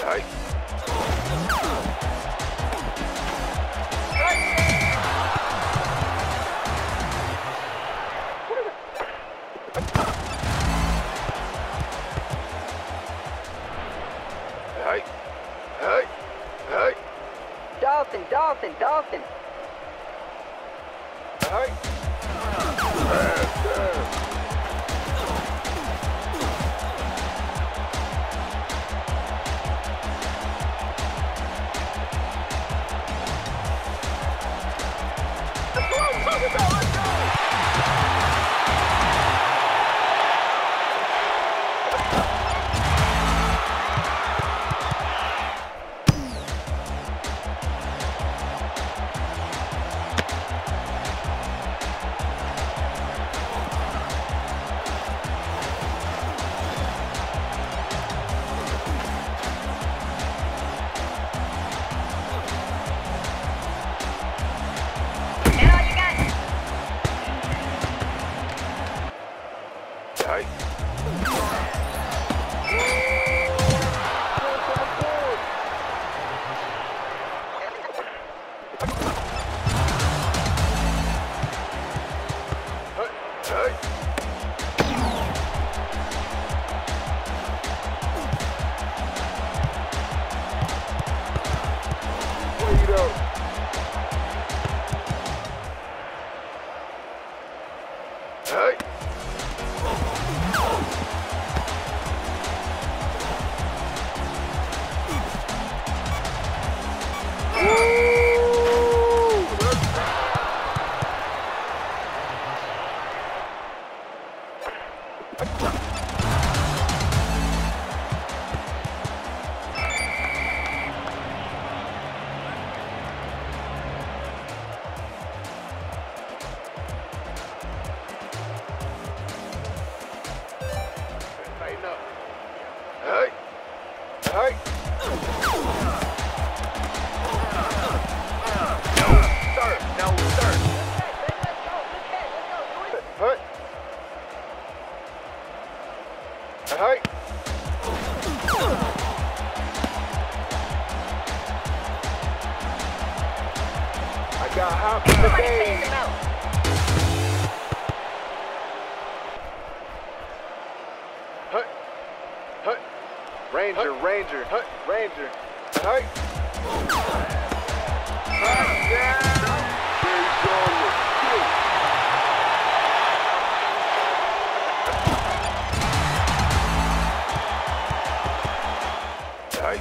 Hey. Hey. Hey. Hey. Dolphin. Hey. Hey. Hey. Wait up. Hey. Tighten up. Hey. Hey. No, sir. Hey. Hey. I got hot for the day. Hey. Hey. Ranger. Hey. Ranger. Hey. Hey.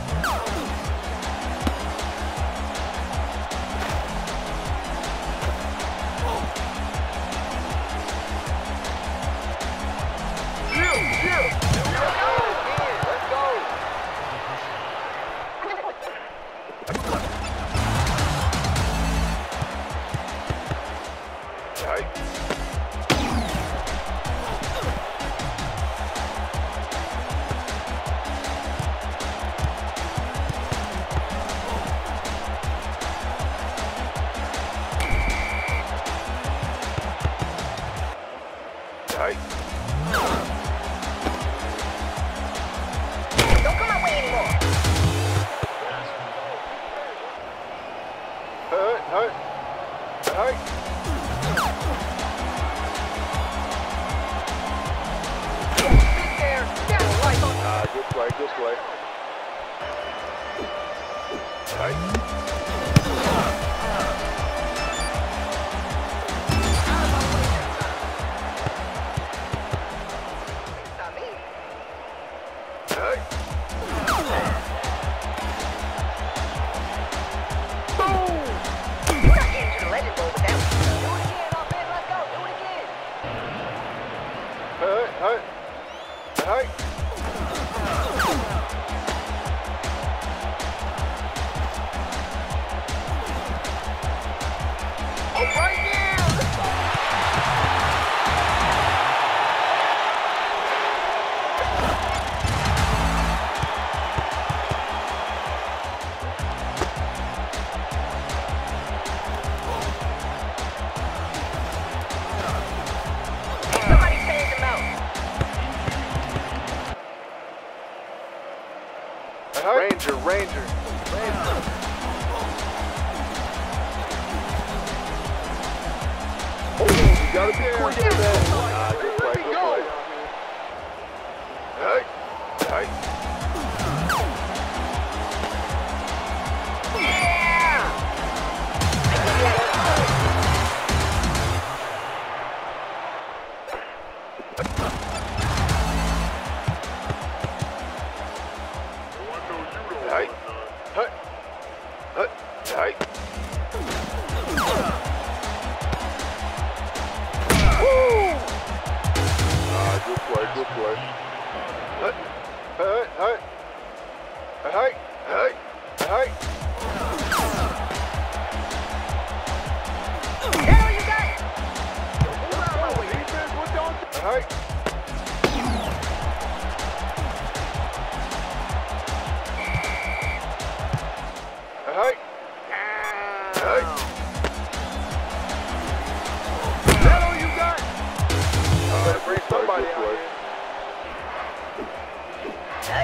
Hey. Don't come my way anymore. Hey. Sit there. Down, right on. This way. Hey. Not me. Hey. Boom! You're not getting to the legend bowl with that one. Do it again, off man. Let's go. Do it again. Hey. Ranger, Ranger. Oh, you gotta be quick in that. Good play, good play. Hey, hey. Hey, hey, hey, hey. Good play, good play. Hey, hey, hey, hey, hey, hey. There you got it. Hey. Hey. Hey. That all you got? Better bring somebody out here. Hey.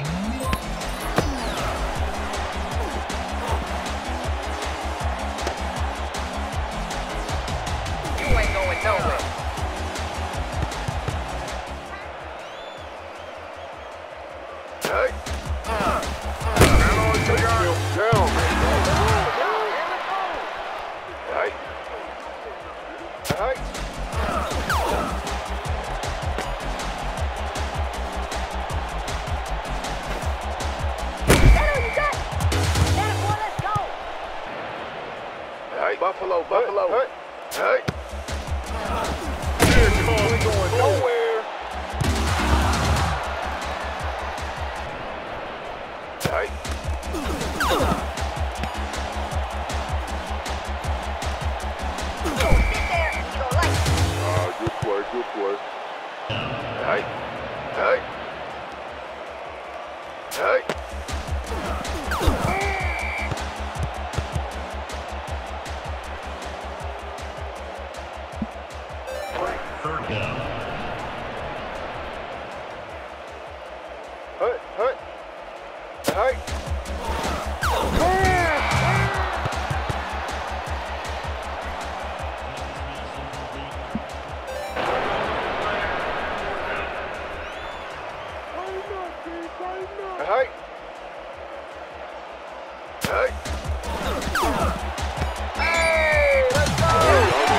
You ain't going nowhere. Hey. That all you got? Down. Hey. Hey. Hey, Buffalo, Buffalo. Hey, hey. Here it comes. We going nowhere. Hey. Sit there and you don't like it. Good play, good play. Hey, hey. Hey. Third down. Hey, hey. Hey. Hey. Hey. Hey, let's go.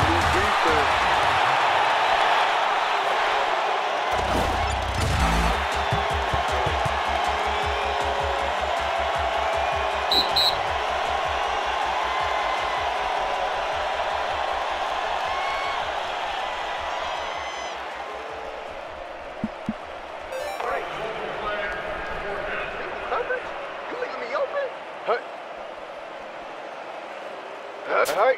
Hey. Hey.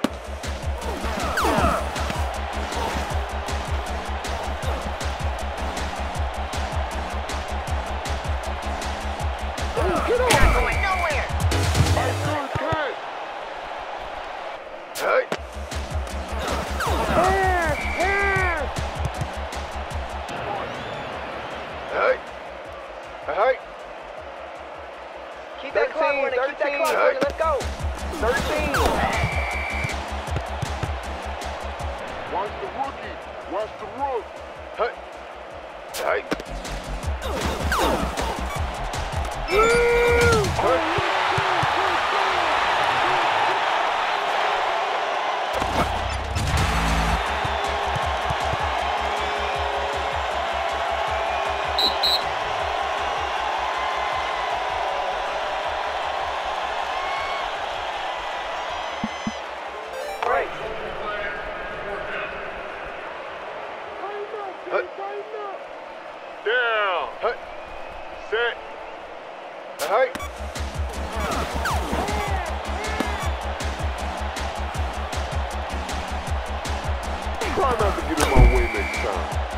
Get on. Not going nowhere. Good. Hey. Hey. Hey. Keep that clock running. Keep that clock running. Let's go. 13. Watch the rookie. Watch the rook. Hey. Hey. Down. Hey. Set. Hey. Try not to get in my way next time.